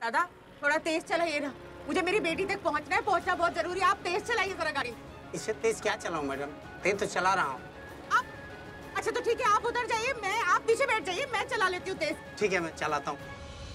दादा थोड़ा तेज चलाइए ना, मुझे मेरी बेटी तक पहुंचना है, पहुंचना बहुत जरूरी है। आप तेज चलाइए जरा गाड़ी। इससे तेज क्या चलाऊं मैडम, तेज तो चला रहा हूँ। आप अच्छा तो ठीक है, आप उधर जाइए, आप पीछे बैठ जाइए, मैं चला लेती हूँ तेज। ठीक है, मैं चलाता हूँ।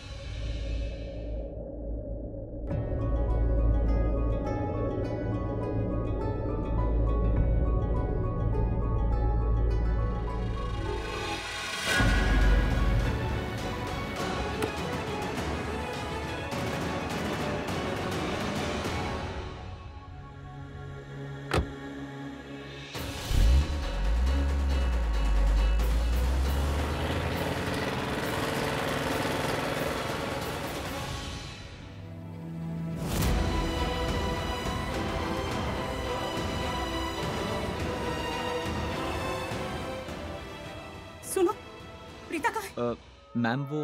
सुनो, प्रीता कहाँ है? मैम वो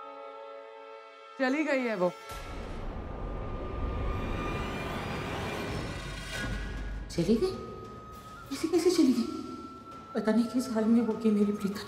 चली गई है वो। चली गई? ऐसे कैसे चली गई? पता नहीं किस हाल में वो की मेरी प्रीता।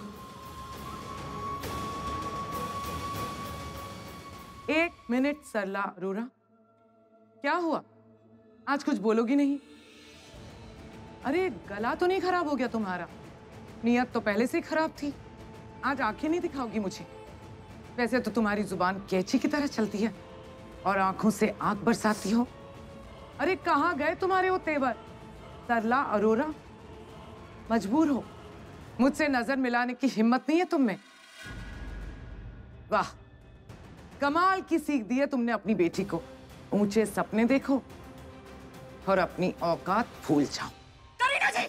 एक मिनट सरला अरोरा, क्या हुआ? आज कुछ बोलोगी नहीं? अरे गला तो नहीं खराब हो गया तुम्हारा? नीयत तो पहले से ही खराब थी। आज आंखें नहीं दिखाओगी मुझे? वैसे तो तुम्हारी जुबान कैंची की तरह चलती है और आंखों से आंख बरसाती हो। अरे कहाँ गए तुम्हारे वो तेवर? सरला अरोरा, मजबूर हो? मुझसे नजर मिलाने की हिम्मत नहीं है तुम में? वाह, कमाल की सीख दी है तुमने अपनी बेटी को। ऊंचे सपने देखो और अपनी औकात भूल जाओ। करीना जी,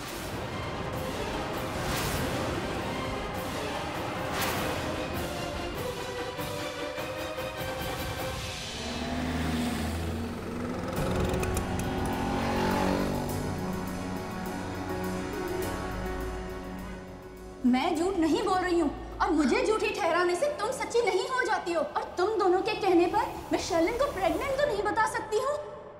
मैं झूठ नहीं बोल रही हूँ और मुझे झूठी ठहराने से तुम सच्ची नहीं हो जाती हो। और तुम दोनों के कहने पर मैं शर्लिन को प्रेग्नेंट तो नहीं बता सकती हूँ।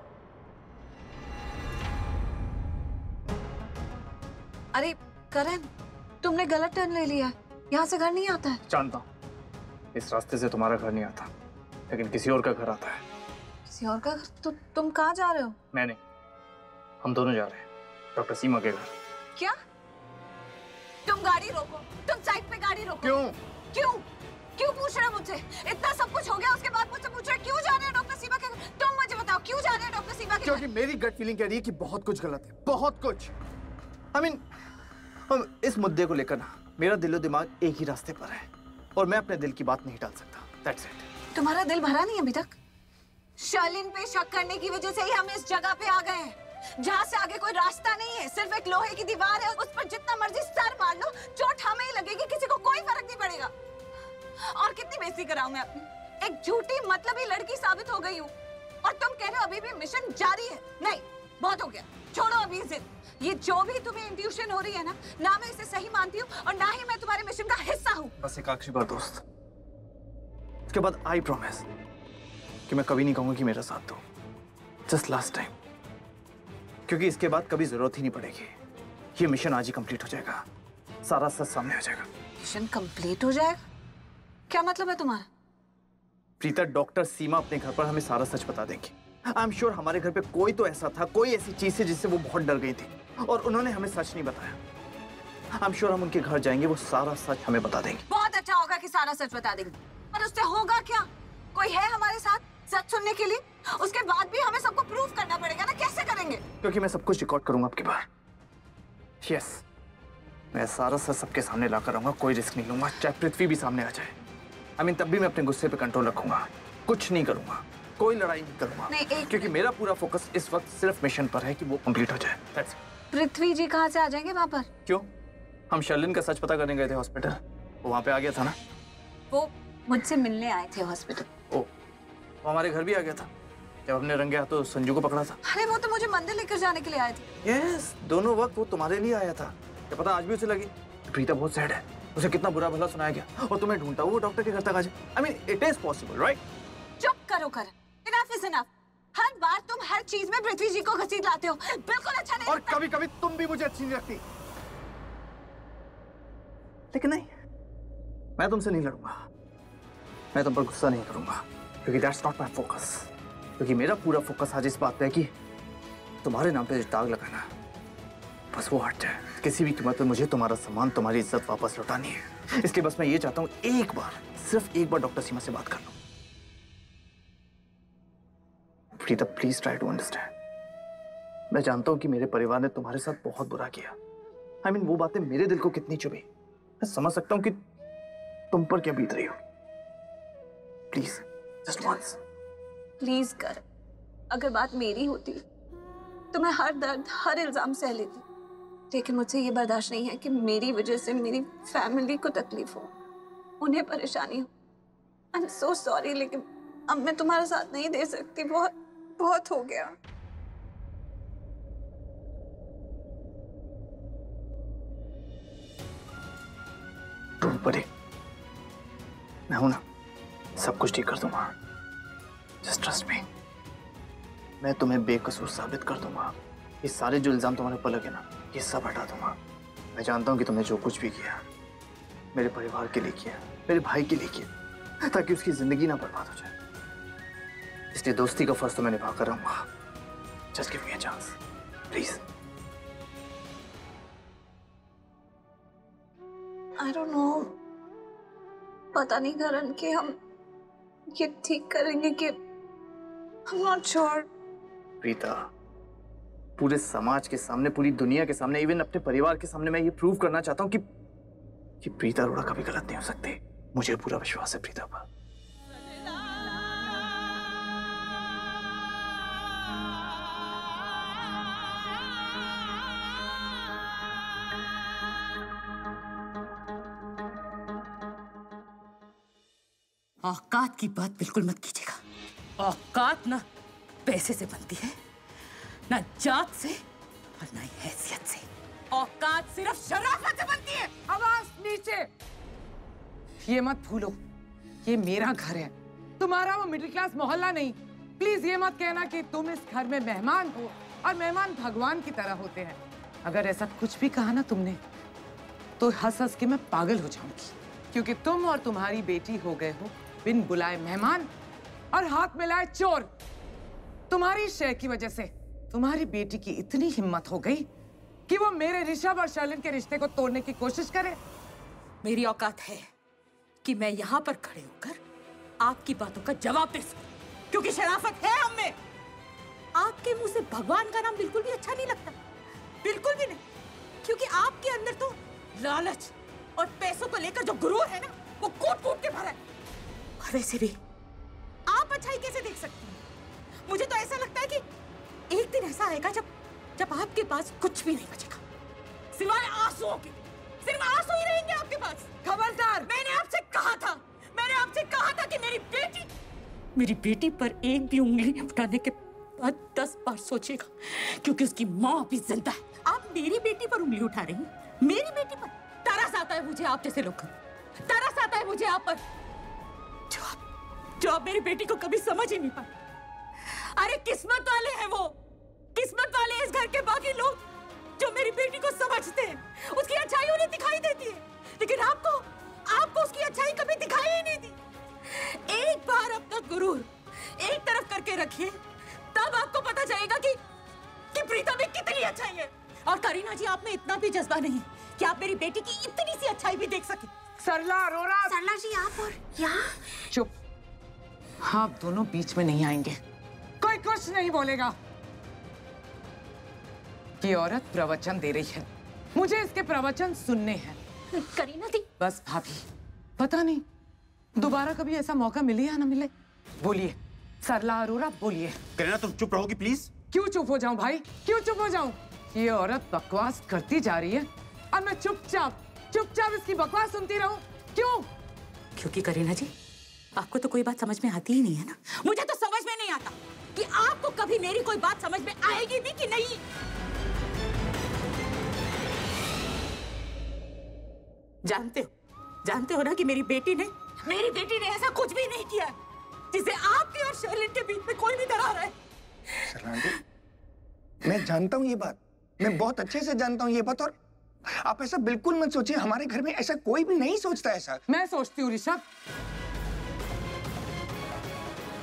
अरे करण, तुमने गलत टर्न ले लिया। यहाँ से घर नहीं आता है। जानता हूँ इस रास्ते से तुम्हारा घर नहीं आता, लेकिन किसी और का घर आता है। किसी और का घर? तो तुम कहाँ जा रहे हो? मैं नहीं, हम दोनों जा रहे हैं डॉक्टर सीमा के घर। क्या? तुम गाड़ी रोको, तुम साइड पे गाड़ी रोको। क्यों? क्यों? क्यों पूछ रहे हो मुझसे? इतना सब कुछ हो गया उसके बाद मुझसे पूछ रहे हो क्यों जा रहे हैं डॉक्टर सीमा के घर? तुम मुझे बताओ क्यों जा रहे हैं डॉक्टर सीमा के घर? क्योंकि मेरी गट फीलिंग कह रही है कि बहुत कुछ गलत है, बहुत कुछ। I mean, इस मुद्दे को लेकर ना मेरा दिलो दिमाग एक ही रास्ते पर है और मैं अपने दिल की बात नहीं डाल सकता। That's it. तुम्हारा दिल भरा नहीं अभी तक? शर्लिन पे शक करने की वजह से ही हम इस जगह पे आ गए हैं जहाँ से आगे कोई रास्ता नहीं है, सिर्फ एक लोहे की दीवार है। उस पर जितना मर्जी सर मार लो, चोट हमें ही लगेगी, किसी को कोई फर्क नहीं पड़ेगा। और कितनी बेइज्जती कराऊं मैं अपनी? एक झूठी मतलबी लड़की साबित हो गई हूँ और तुम कह रहे हो अभी भी मिशन जारी है। नहीं, बहुत हो गया, छोड़ो अभी जिद। ये जो भी तुम्हें इंट्यूशन हो रही है ना मैं इसे सही मानती हूँ और ना ही मैं तुम्हारे मिशन का हिस्सा हूँ। बस एक आखिरी बात दोस्त, उसके बाद आई प्रॉमिस कि मैं कभी नहीं कहूंगा कि मेरा साथ दो। जस्ट लास्ट टाइम, क्योंकि इसके बाद कभी जरूरत ही नहीं पड़ेगी। ये मिशन आज ही कंप्लीट हो जाएगा, सारा सच सामने आ जाएगा। मिशन कंप्लीट हो जाएगा? क्या मतलब है तुम्हारा? प्रीता, डॉक्टर सीमा अपने घर पर हमें सारा सच बता देंगी। आई एम श्योर हमारे घर पे कोई तो ऐसा था, कोई ऐसी चीज थी जिससे वो बहुत डर गई थी और उन्होंने हमें सच नहीं बताया। आई एम श्योर हम उनके घर जाएंगे, वो सारा सच हमें बता देंगे। बहुत अच्छा होगा कि सारा सच बता देंगे, पर उससे होगा क्या? कोई है हमारे साथ सच सुनने के लिए? उसके बाद भी हमें सबको प्रूव करना पड़ेगा ना, कैसे करेंगे? क्योंकि मैं सब कुछ रिकॉर्ड करूंगा आपकी बार। यस, मैं सारा सच सबके सामने लाकर आऊंगा, कोई रिस्क नहीं लूंगा, चाहे पृथ्वी भी सामने आ जाए। तब भी मैं अपने गुस्से पे कंट्रोल रखूंगा, कुछ नहीं करूंगा, कोई लड़ाई नहीं करूंगा। नहीं, क्योंकि मेरा पूरा फोकस इस वक्त सिर्फ मिशन पर है कि वो कंप्लीट हो जाए। पृथ्वी जी कहाँ से आ जाएंगे वहाँ पर? क्यों? हम शर्लिन का सच पता करने गए थे हॉस्पिटल, वो वहाँ पे आ गया था ना। वो मुझसे मिलने आए थे हॉस्पिटल। ओ, वो हमारे घर भी आ गया था जब हमने रंगे हाथों संजू को पकड़ा था। अरे वो तो मुझे मंदिर लेकर जाने के लिए आए थे। यस, दोनों वक्त वो तुम्हारे लिए आया था। क्या पता आज भी उसे लगी प्रीता बहुत सैड है, उसे कितना बुरा भला सुनाया गया और तुम्हें ढूंढता वो डॉक्टर के घर तक आ जाए। It is possible, right? चुप करो कर, इनफ इज इनफ। हर बार तुम हर चीज में पृथ्वी जी को घसीट लाते हो, बिल्कुल अच्छा नहीं। और कभी कभी तुम भी मुझे अच्छी नहीं लगती, लेकिन नहीं, मैं तुमसे नहीं लड़ूंगा, मैं तुम पर गुस्सा नहीं करूंगा, क्योंकि दैट्स नॉट माय फोकस। क्योंकि मेरा पूरा फोकस आज इस बात पे है कि तुम्हारे नाम पे जो दाग लगाना है बस वो हट जाए। किसी भी कीमत पे मुझे तुम्हारा सम्मान, तुम्हारी इज्जत वापस लौटानी है। इसलिए बस मैं ये चाहता हूँ एक बार, सिर्फ एक बार डॉक्टर सीमा से बात कर लो। Preeta please try to understand. मैं जानता हूं कि मेरे परिवार ने तुम्हारे साथ बहुत बुरा किया। I mean, वो बातें मेरे दिल को कितनी चुभी। मैं समझ सकता हूं कि तुम पर क्या बीत रही हो। Please just once. प्लीज कर, अगर बात मेरी होती तो मैं हर दर्द, हर इल्जाम सह लेती, लेकिन मुझसे ये बर्दाश्त नहीं है कि मेरी वजह से मेरी फैमिली को तकलीफ हो, उन्हें परेशानी हो। आई एम सो सॉरी, लेकिन अब मैं तुम्हारा साथ नहीं दे सकती। बहुत बहुत हो गया। डोंट वरी, मैं हूं ना, सब कुछ ठीक कर दूंगा। Just trust me. मैं तुम्हें बेकसूर साबित कर दूंगा। ये सारे जो इल्जाम तुम्हारे ऊपर लगे ना, ये सब हटा दूंगा। मैं जानता हूं कि तुमने जो कुछ भी किया मेरे परिवार के लिए किया, मेरे भाई के लिए किया, ताकि उसकी जिंदगी ना बर्बाद हो जाए। इसलिए दोस्ती का फर्ज तो मैं निभा कर रहूंगा। Just give me a chance please. I don't know, पता नहीं करण कि हम ये ठीक करेंगे कि I am not sure. Preeta, पूरे समाज के सामने, पूरी दुनिया के सामने, इवन अपने परिवार के सामने मैं ये प्रूव करना चाहता हूँ कि प्रीता अरोड़ा कभी गलत नहीं हो सकती। मुझे पूरा विश्वास है प्रीता पर। औकात की बात बिल्कुल मत कीजिएगा। औकात ना पैसे से बनती है, ना जात से और ना ही हैसियत से। औकात सिर्फ शराफत से बनती है। आवाज नीचे। ये मत भूलो, ये मेरा घर है, तुम्हारा वो मिडिल क्लास मोहल्ला नहीं। प्लीज ये मत कहना कि तुम इस घर में मेहमान हो और मेहमान भगवान की तरह होते हैं। अगर ऐसा कुछ भी कहा ना तुमने, तो हंस हंस के मैं पागल हो जाऊंगी, क्योंकि तुम और तुम्हारी बेटी हो गए हो बिन बुलाए मेहमान और हाथ मिलाए चोर। तुम्हारी शय की वजह से तुम्हारी बेटी की इतनी हिम्मत हो गई कि वो मेरे ऋषभ और शर्लिन के रिश्ते को तोड़ने की कोशिश करे। मेरी औकात है कि मैं यहाँ पर खड़े होकर आपकी बातों का जवाब दे सकूं, क्योंकि शराफत है हम में। आपके मुंह से भगवान का नाम बिल्कुल भी अच्छा नहीं लगता, बिल्कुल भी नहीं, क्योंकि आपके अंदर तो लालच और पैसों को लेकर जो गुरूर है ना, वो कूट कूट के भरा है। और वैसे भी आप अच्छाई कैसे देख सकती हैं? मुझे तो ऐसा लगता है कि एक दिन ऐसा आएगा जब आपके पास कुछ भी नहीं बचेगा सिवाय आंसुओं के। सिर्फ आंसू ही रहेंगे आपके पास। खबरदार! मैंने आपसे कहा था कि मेरी बेटी पर एक भी उंगली उठाने के बाद 10 बार सोचेगा, क्योंकि उसकी माँ भी जिंदा है। आप मेरी बेटी पर उंगली उठा रही हैं, मेरी बेटी पर। तरस आता है मुझे आप जैसे लोग, तरस आता है मुझे आप पर, जो आप मेरी बेटी को कभी समझ ही नहीं पाए। अरे किस्मत वाले हैं वो, किस्मत वाले हैं इस घर के बाकी लोग जो मेरी बेटी को समझते हैं, उसकी अच्छाई उन्हें दिखाई देती है, लेकिन आपको उसकी अच्छाई कभी दिखाई ही नहीं दी। एक बार अपना गुरूर एक तरफ करके रखिए, तब आपको पता चलेगा कि प्रीता में कितनी अच्छाई है। और करीना जी, आप में इतना भी जज्बा नहीं कि आप मेरी बेटी की इतनी सी अच्छाई भी देख सके। सरला अरोड़ा! सरला जी, आप और यहाँ? चुप। आप दोनों बीच में नहीं आएंगे, कोई कुछ नहीं बोलेगा। ये औरत प्रवचन दे रही है, मुझे इसके प्रवचन सुनने हैं। करीना दी। बस भाभी, पता नहीं दोबारा कभी ऐसा मौका मिले या ना मिले। बोलिए सरला अरोड़ा, बोलिए। करीना, तुम चुप रहोगी प्लीज? क्यों चुप हो जाऊं भाई, क्यों चुप हो जाऊं? ये औरत बकवास करती जा रही है और मैं चुपचाप इसकी बकवास सुनती रहूं। क्यों? क्योंकि करीना जी, आपको तो कोई बात समझ में आती ही नहीं है ना। मुझे तो समझ में नहीं आता कि आपको कभी मेरी कोई बात समझ में आएगी भी कि नहीं। जानते हो ना कि मेरी बेटी ने ऐसा कुछ भी नहीं किया जिसे आपके और शर्लिन के बीच में कोई भी दरार है। मैं जानता हूँ ये बात, मैं बहुत अच्छे से जानता हूँ ये बात, और आप ऐसा बिल्कुल मत सोचिए। हमारे घर में ऐसा कोई भी नहीं सोचता ऐसा। मैं सोचती हूँ ऋषभ,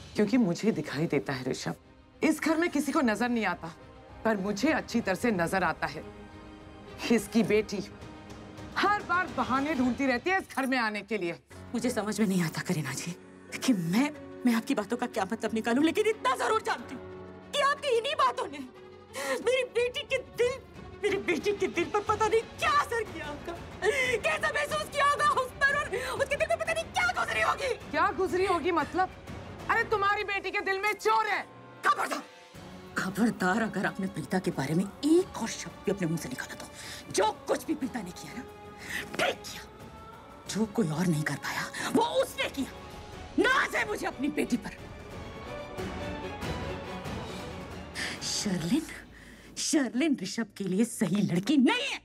क्योंकि मुझे दिखाई देता है ऋषभ, इस घर में किसी को नजर नहीं आता, पर मुझे अच्छी तरह से नजर आता है। इसकी बेटी हर बार बहाने ढूंढती रहती है इस घर में आने के लिए। मुझे समझ में नहीं आता करीना जी कि मैं आपकी बातों का क्या मतलब निकालूं, लेकिन इतना जरूर जानती हूँ कि आपकी इन्हीं बातों ने मेरी बेटी के दिल पर पता नहीं क्या असर किया होगा, कैसा महसूस किया होगा उस पर, और उसके दिल में पता नहीं क्या गुजरी होगी। क्या गुजरी होगी मतलब? अरे तुम्हारी बेटी के दिल में चोर है। खबरदार अगर आपने प्रीता के बारे में एक और शब्द भी अपने मुंह से निकाला तो जो कुछ भी प्रीता ने किया ना, ठीक किया। जो कोई और नहीं कर पाया वो उसने किया। नाज है मुझे अपनी बेटी पर। शर्लिन ऋषभ के लिए सही लड़की नहीं है।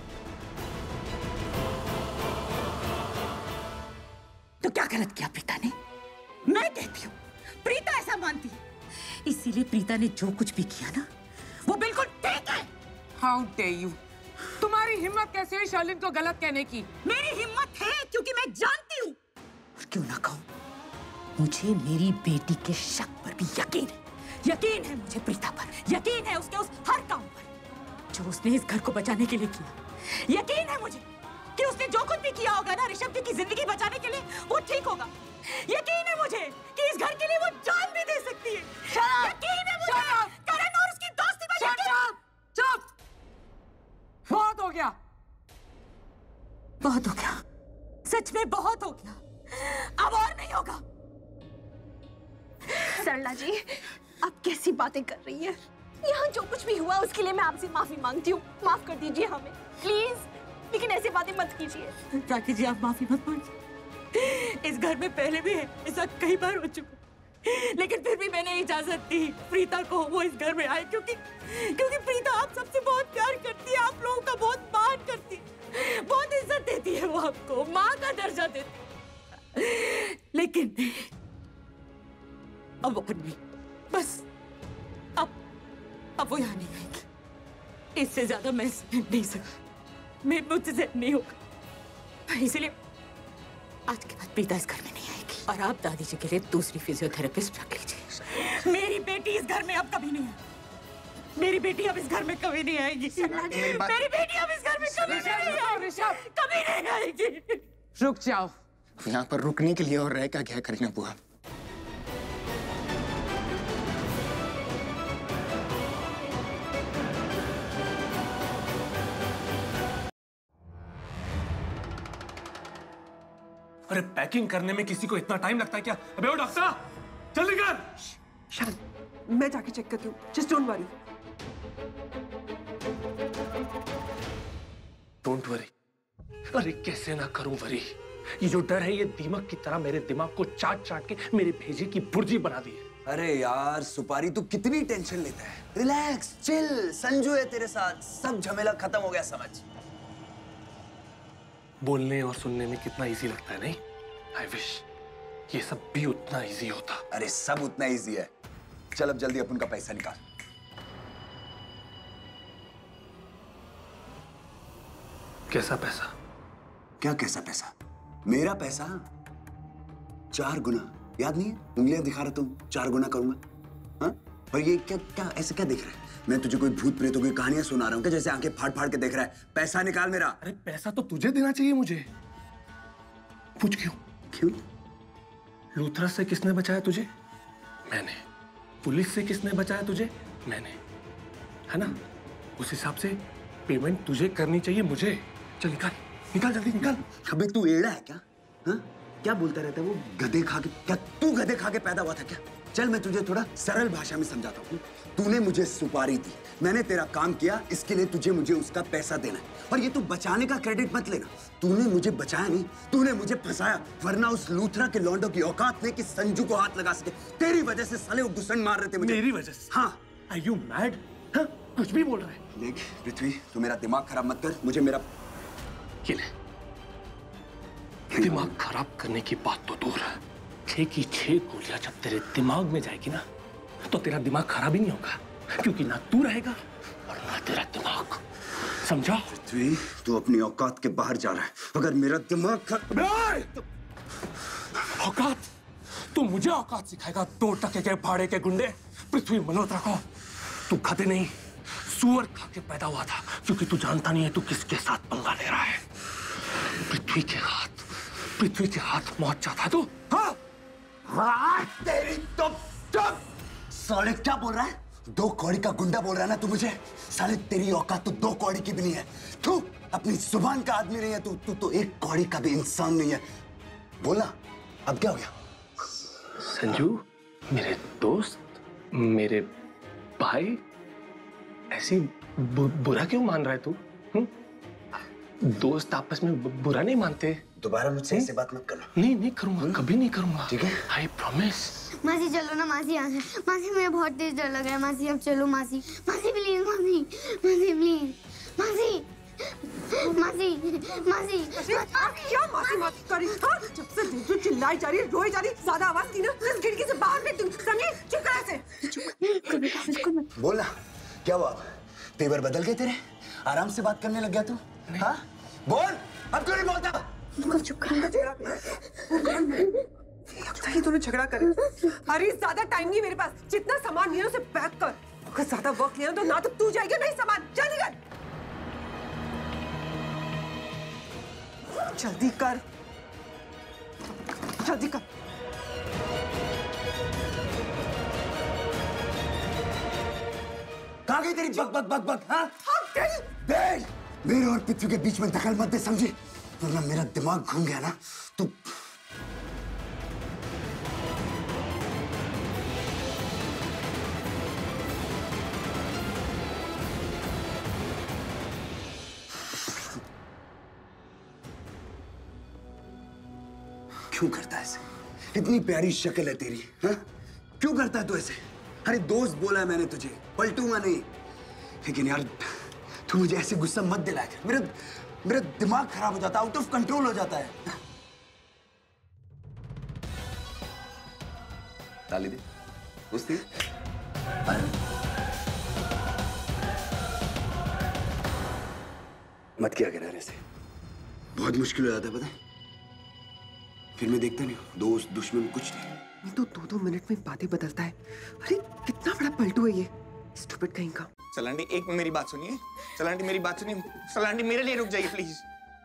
तो क्या गलत किया प्रीता ने? मैं कहती हूँ प्रीता ऐसा मानती है, इसीलिए प्रीता ने जो कुछ भी किया ना वो बिल्कुल ठीक है। How dare you! तुम्हारी हिम्मत कैसे हुई शर्लिन को गलत कहने की? मेरी हिम्मत है क्योंकि मैं जानती हूँ, और क्यों ना कहूँ, मुझे मेरी बेटी के शक पर भी यकीन है। यकीन है मुझे प्रीता पर, यकीन है उसके उस हर काम पर जो उसने इस घर को बचाने के लिए किया। यकीन है मुझे कि उसने जो कुछ भी किया होगा ना ऋषभ की जिंदगी बचाने के लिए, वो ठीक होगा। यकीन है मुझे कि इस घर के लिए वो जान भी दे सकती है। यकीन है मुझे करण और उसकी दोस्ती पर। चुप! बहुत हो गया। बहुत हो गया, सच में बहुत हो गया। अब और नहीं होगा। सरला जी, आप कैसी बातें कर रही हैं? यहाँ जो कुछ भी हुआ उसके लिए मैं आपसे माफी मांगती हूँ। माफ कर दीजिए हमें प्लीज, लेकिन ऐसी बातें मत कीजिए। राखी जी, आप माफी मत मांगिए। इस घर में पहले भी ऐसा कई बार हो चुका, लेकिन फिर भी मैंने इजाजत दी प्रीता को वो इस घर में आए, क्योंकि प्रीता आप सबसे बहुत प्यार करती है, आप लोगों का बहुत मान करती है, बहुत इज्जत देती है, वो आपको माँ का दर्जा देती है। लेकिन अब और नहीं, बस अब वो यहाँ नहीं आएगी। इससे ज्यादा मैं सहन नहीं सकती, मुझसे सहन नहीं होगा। इसलिए आज के बाद प्रीता इस घर में नहीं आएगी, और आप दादी जी के लिए दूसरी फिजियोथेरेपिस्ट रख लीजिए। मेरी बेटी इस घर में अब कभी नहीं आएगी। मेरी बेटी अब इस घर में कभी नहीं आएगी। मेरी बेटी अब इस घर में कभी नहीं आएगी। कभी नहीं आएगी। रुक जाओ। यहाँ पर रुकने के लिए और रह का क्या करीना बुआ? अरे पैकिंग करने में किसी को इतना टाइम लगता है क्या? अबे ओ डॉक्टर, जल्दी कर। शायद मैं जाके चेक करती हूँ, just don't worry. Don't worry. अरे कैसे ना करूं वरी? ये जो डर है ये दीमक की तरह मेरे दिमाग को चाट चाट के मेरे भेजे की भुर्जी बना दी है। अरे यार सुपारी, तू कितनी टेंशन लेता है? रिलैक्स, चिल, संजू है तेरे साथ, सब झमेला खत्म हो गया समझ। बोलने और सुनने में कितना इजी लगता है, नहीं? आई विश ये सब भी उतना इजी होता। अरे सब उतना इजी है। चल अब जल्दी अपन का पैसा निकाल। कैसा पैसा? क्या कैसा पैसा? मेरा पैसा 4 गुना। याद नहीं है? उंगलियां दिखा रहा तुम, 4 गुना करूंगा। हाँ? और ये क्या ऐसे क्या देख रहा है? मैं तुझे कोई भूत प्रेतों की कहानियां सुना रहा हूँ क्या, जैसे आंखें फाड़ फाड़ के देख रहा है? पैसा निकाल मेरा। अरे पैसा तो तुझे देना चाहिए मुझे। पूछ क्यों? क्यों? लूथरस से किसने बचाया तुझे? मैंने। पुलिस से किसने बचाया तुझे? मैंने। है ना? उस हिसाब से पेमेंट तुझे करनी चाहिए मुझे। चल निकाल, निकाल जल्दी निकाल। अबे तू एड़ा है क्या? हाँ? क्या बोलता रहता है वो? गधे खा के? क्या तू गधे खा के पैदा हुआ था क्या? चल मैं तुझे थोड़ा सरल भाषा में समझाता हूँ। तूने मुझे सुपारी दी, मैंने तेरा काम किया, इसके लिए तुझे मुझे उसका पैसा देना है। और ये तू बचाने का क्रेडिट मत लेना। तूने मुझे बचाया नहीं, तूने मुझे फंसाया, वरना उस लूथरा के लौंडों की औकात नहीं कि संजू को हाथ लगा सके। तेरी वजह से साले वो घुसन मार रहे थे मुझे। मेरी वजह से? हाँ। Are you mad? हाँ? कुछ भी बोल रहा है। देख पृथ्वी, तू मेरा दिमाग खराब मत कर। मुझे मेरा दिमाग खराब करने की बात तो दूर है, 6 की 6 गोलियां जब तेरे दिमाग में जाएगी ना तो तेरा दिमाग खराब ही नहीं होगा, क्योंकि ना तू रहेगा और ना तेरा दिमाग। समझा? पृथ्वी, तू अपनी औकात के बाहर जा रहा है। अगर मेरा दिमाग औकात? तू मुझे औकात सिखाएगा? 2 टके के भाड़े के गुंडे पृथ्वी मल्होत्रा को। तू गधे नहीं, सुअर खा के पैदा हुआ था, क्योंकि तू जानता नहीं है तू किसके साथ पंगा ले रहा है। पृथ्वी के हाथ मौत चाहता है तू। हाँ? तेरी तो साले क्या बोल रहा है? 2 कौड़ी का गुंडा बोल रहा है ना तू मुझे? साले तेरी औकात तो 2 कौड़ी की भी नहीं है। तू अपनी जुबान का आदमी नहीं है, तू तो 1 कौड़ी का भी इंसान नहीं है। बोला अब क्या हो गया? संजू, मेरे दोस्त, मेरे भाई, ऐसी बुरा क्यों मान रहा है तू? दोस्त आपस में बुरा नहीं मानते। दोबारा मुझसे ऐसे बात मत करना। नहीं करूंगा, कभी नहीं करूंगा। ठीक है? I promise. मासी चलो ना मासी, यहाँ से। मासी मुझे बहुत तेज डर लग रहा है मासी, अब चलो मासी। मासी प्लीज, मासी प्लीज, मासी मासी मासी। क्या मासी करी? हाँ? जब से देखो चिल्लाई जा रही है, रोई जा रही, ज्यादा आवाज की ना इस खिड़की से बाहर फेंक दूं। समझी? चुप कर ऐसे। बोला क्या हुआ? तेवर बदल गए तेरे? आराम से बात करने लग गया तू? हाँ? बोल, अब क्यों नहीं बोलता? चुप कर। लगता है तूने झगड़ा करे। अरे ज्यादा टाइम नहीं मेरे पास, जितना सामान नहीं है उसे पैक कर। अगर ज्यादा वर्क लिया तो ना तो तू जाएगी नहीं सामान। जल्दी कर, जल्दी कर, जल्दी कर। कहाँ गई तेरी बक बक बक बक? हाँ? देख, मेरे और पृथ्वी के बीच में दखल मत दे, समझी? वरना मेरा दिमाग घूम गया ना तू। क्यों करता है ऐसे? इतनी प्यारी शक्ल है तेरी, हाँ? क्यों करता है तू ऐसे? अरे दोस्त बोला है मैंने तुझे, पलटूंगा नहीं। लेकिन यार तू मुझे ऐसे गुस्सा मत दिलाया कर। मेरा दिमाग खराब हो जाता है, आउट ऑफ कंट्रोल हो जाता है। ताली दे, दोस्ती। मत किया कर ऐसे, बहुत मुश्किल हो जाता है पता है? फिर मैं देखता नहीं हूँ, दोस्त दुश्मन कुछ नहीं। तो 2-2 मिनट में बातें बदलता है। अरे कितना बड़ा पलटू है ये, स्टूपिड कहीं का। सलांडी, एक मिनट मेरी बात सुनिए। सलांडी मेरी बात सुनिए। सलांडी मेरे लिए रुक जाइए प्लीज।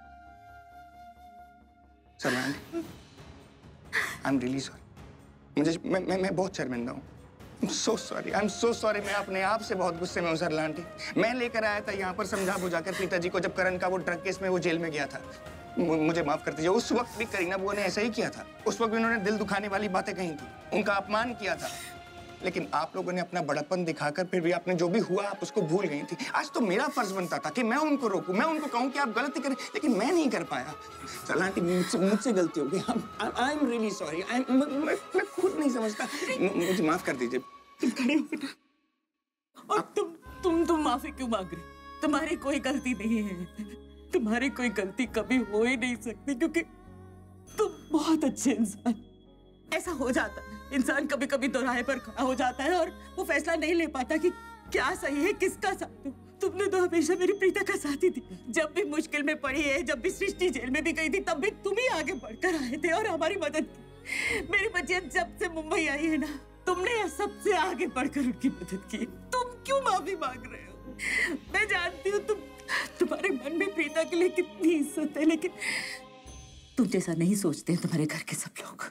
सलांडी, आई एम रियली सॉरी। मैं बहुत शर्मिंदा हूँ। I am so sorry. मैं अपने आप से बहुत गुस्से में हूँ सलांडी। मैं लेकर आया था यहाँ पर समझा बुझाकर पिताजी को, जब करण का वो ड्रग केस में वो जेल में गया था। मुझे माफ कर दीजिए। उस वक्त भी करीना बुआ ने ऐसा ही किया था। उस वक्त भी उन्होंने दिल दुखाने वाली बातें कही थी, उनका अपमान किया था। लेकिन आप लोगों ने अपना बड़प्पन दिखाकर फिर भी आपने जो भी हुआ आप उसको भूल गई थी। आज तो मेरा फर्ज बनता था कि मैं उनको रोकूं, मैं उनको कहूं कि आप गलती करें, लेकिन मैं नहीं कर पाया। सलांटी, मुझसे गलती हो गई। I am really sorry. मैं खुद नहीं समझता, मुझे माफ कर दीजिए। तुम खड़े हो बेटा। और तुम माफी क्यों मांग रहे? तुम्हारी कोई गलती नहीं है। तुम्हारी कोई गलती कभी हो ही नहीं सकती, क्योंकि तुम बहुत अच्छे इंसान। ऐसा हो जाता है, इंसान कभी कभी दोराहे पर खड़ा हो जाता है और वो फैसला नहीं ले पाता कि क्या सही है, किसका साथ दो। तुमने तो हमेशा मेरी प्रीता का साथ ही दिया। जब भी मुश्किल में पड़ी है, जब भी सृष्टि जेल में भी गई थी, तब भी तुम ही आगे बढ़कर आए थे और हमारी मदद की। मेरी बच्चियां जब से मुंबई आई है ना, तुमने सबसे आगे बढ़कर उनकी मदद की। तुम क्यों माफी मांग रहे हो? मैं जानती हूँ तुम्हारे मन में प्रीता के लिए कितनी इज्जत है, लेकिन तुम जैसा नहीं सोचते तुम्हारे घर के सब लोग।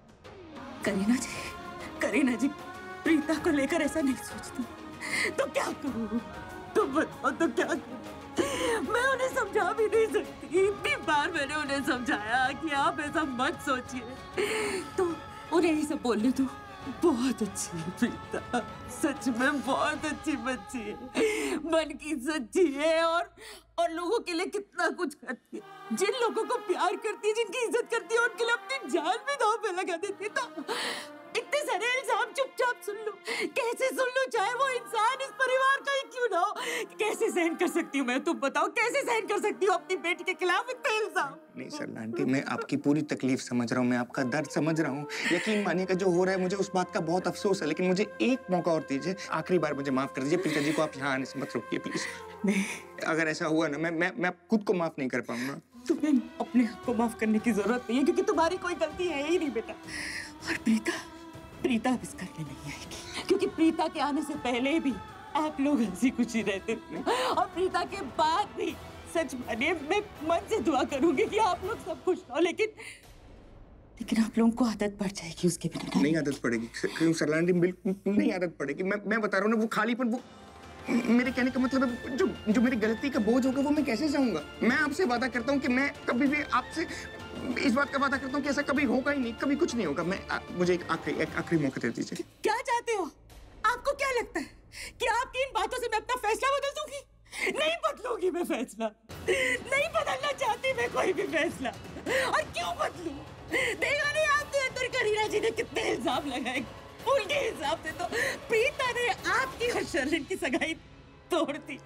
करीना जी प्रीता को लेकर ऐसा नहीं सोचती। तो क्या करूँ? तुम बताओ तो क्या करूँ? मैं उन्हें समझा भी नहीं सकती। इतनी बार मैंने उन्हें समझाया कि आप ऐसा मत सोचिए, तो उन्हें ही सब बोलने दो। बहुत अच्छी है प्रीता, सच में बहुत अच्छी बच्ची है, मन की सच्ची है और लोगों के लिए कितना कुछ करती है। जिन लोगों को प्यार करती है, जिनकी इज्जत करती है, उनके लिए अपनी जान भी दांव पे लगा देती है। तो इतने सारे इल्जाम चुपचाप सुन लो। कैसे सुन लो? चाहे वो इंसान इस परिवार का ही क्यों ना हो। कैसे सहन कर सकती हूँ मैं? तुम बताओ, कैसे सहन कर सकती हूँ अपनी बेटी के खिलाफ इतने इल्जाम? नहीं सर आंटी, मैं आपकी पूरी तकलीफ समझ रहा हूँ, मैं आपका दर्द समझ रहा हूँ। यकीन मानिएगा जो हो रहा है मुझे उस बात का बहुत अफसोस है, लेकिन मुझे एक मौका और दीजिए। आखिरी बार मुझे माफ कर दीजिए। प्रीता जी को आप यहाँ आने से मत रोकिए प्लीज। नहीं, अगर ऐसा हुआ ना, मैं खुद को माफ नहीं कर पाऊंगा। तुम्हें अपने आप को माफ करने की जरूरत नहीं है, क्योंकि तुम्हारी कोई गलती है ही नहीं बेटा। और प्रीता अब इस घर में नहीं आएगी, क्योंकि प्रीता के आने से पहले भी आप लोग हंसी खुशी रहते थे, और प्रीता के बाद भी सच मानिए मैं मन से दुआ करूंगी कि आप लोग सब खुश रहो, लेकिन आप लोगों को आदत पड़ जाएगी उसके बिना। नहीं आदत पड़ेगी क्यों सरला आंटी, बिल्कुल नहीं आदत पड़ेगी। मैं बता रहा हूँ ना, वो खालीपन, वो मेरे कहने का मतलब है जो मेरी गलती का बोझ होगा वो मैं कैसे सहूंगा। मैं आपसे वादा करता हूँ कि मैं कभी भी आपसे इस बात का वादा करता हूँ कि ऐसा कभी होगा ही नहीं, कभी कुछ नहीं होगा। मुझे एक आखिरी मौका दे दीजिए। क्या चाहते हो? आपको क्या लगता है कि आपकी इन बातों से मैं अपना फैसला बदल दूंगी? नहीं बदलूंगी मैं फैसला, नहीं बदलना चाहती मैं कोई भी फैसला। और क्यों बदलूं? देखा नहीं आपके अंदर करीना जी ने कितने इल्जाम लगाए। उनके हिसाब से तो प्रीता ने आपकी और शर्लिन की सगाई तोड़ दी।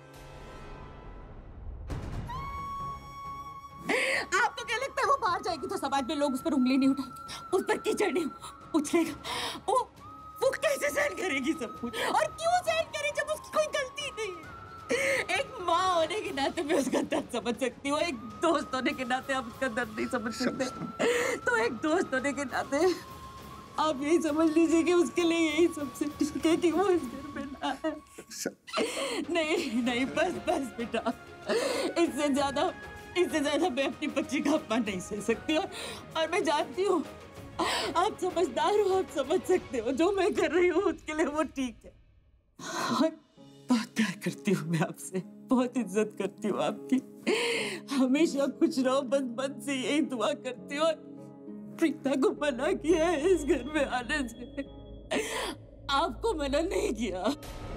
आपको क्या लगता है वो बाहर जाएगी तो समाज में लोग उस पर उंगली नहीं उठाएंगे, उस पर कीचड़ नहीं उछलेगा? वो कैसे सहन करेगी सब कुछ? और क्यों सहन करे जब उसकी कोई गलती नहीं है? एक माँ होने के नाते मैं उसका दर्द समझ सकती हूँ, एक दोस्त होने के नाते आप उसका दर्द नहीं समझ सकते। तो एक दोस्त होने के नाते आप यही समझ लीजिए कि उसके लिए यही सबसे ठीक है कि वो इस घर में ना है। नहीं बस बेटा, इससे ज्यादा मैं अपनी बच्ची का अपमान नहीं सह सकती। और मैं जानती हूँ आप समझदार हो, आप समझ सकते हो जो मैं कर रही हूँ उसके लिए वो ठीक है। और बहुत प्यार करती हूँ मैं आपसे, बहुत इज्जत करती हूँ आपकी, हमेशा खुश रहो, बस मन से यही दुआ करती हूँ। प्रीता को मना किया है इस घर में आने से, आपको मना नहीं किया।